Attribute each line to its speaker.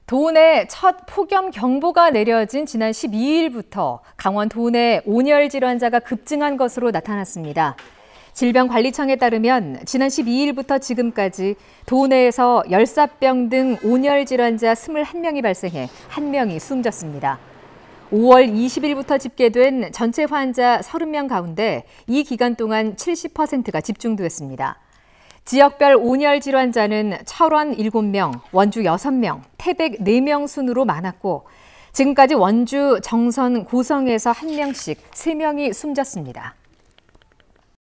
Speaker 1: 도내 첫 폭염 경보가 내려진 지난 12일부터 강원 도내 온열 질환자가 급증한 것으로 나타났습니다. 질병관리청에 따르면 지난 12일부터 지금까지 도내에서 열사병 등 온열 질환자 21명이 발생해 1명이 숨졌습니다. 5월 20일부터 집계된 전체 환자 30명 가운데 이 기간 동안 70%가 집중됐습니다. 지역별 온열 질환자는 철원 7명, 원주 6명, 태백 4명 순으로 많았고 지금까지 원주, 정선, 고성에서 1명씩 3명이 숨졌습니다.